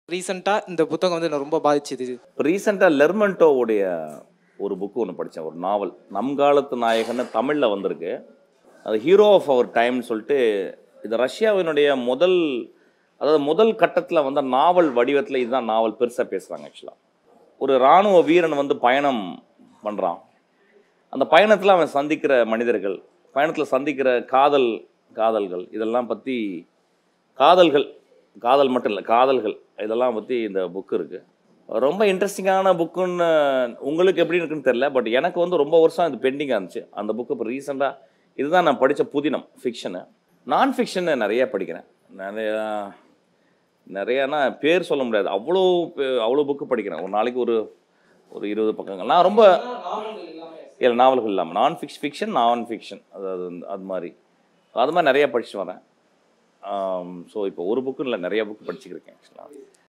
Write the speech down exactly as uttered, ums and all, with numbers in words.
ரீசெண்டாக இந்த புத்தகம் வந்து என்ன ரொம்ப பாதிச்சது. ரீசெண்டாக லெர்மன்டோவுடைய ஒரு புக்கு ஒன்று படித்தேன், ஒரு நாவல். நம் காலத்து நாயகன்னு தமிழில் வந்திருக்கு. அது ஹீரோ ஆஃப் அவர் டைம்னு சொல்லிட்டு, இது ரஷ்யாவினுடைய முதல், அதாவது முதல் கட்டத்தில் வந்த நாவல் வடிவத்தில் இதுதான் நாவல் பெருசாக பேசுகிறாங்க. ஆக்சுவலாக ஒரு இராணுவ வீரன் வந்து பயணம் பண்ணுறான். அந்த பயணத்தில் அவன் சந்திக்கிற மனிதர்கள், பயணத்தில் சந்திக்கிற காதல் காதல்கள் இதெல்லாம் பற்றி, காதல்கள் காதல் மட்டும் இல்லை காதல்கள் இதெல்லாம் பற்றி இந்த புக்கு இருக்குது. ரொம்ப இன்ட்ரெஸ்டிங்கான புக்குன்னு உங்களுக்கு எப்படி இருக்குன்னு தெரில, பட் எனக்கு வந்து ரொம்ப வருஷம் இது பெண்டிங்காக இருந்துச்சு. அந்த புக்கு இப்போ ரீசெண்டாக இதுதான் நான் படித்த புதினம் ஃபிக்ஷனு. நான் ஃபிக்ஷனு நிறையா படிக்கிறேன். நிறையா நிறையானா பேர் சொல்ல முடியாது, அவ்வளோ அவ்வளோ புக்கு படிக்கிறேன். ஒரு நாளைக்கு ஒரு ஒரு இருபது பக்கங்கள். நான் ரொம்ப இல்லை நாவல்கள் இல்லாமல் நான் ஃபிக்ஸ் ஃபிக்ஷன் நான் ஃபிக்ஷன் அதாவது அது மாதிரி அது மாதிரி நிறையா படிச்சுட்டு வரேன். ஸோ இப்போ ஒரு புக்கு இல்லை, நிறையா புக்கு படிச்சுக்கிருக்கேன் ஆக்சுவலாக.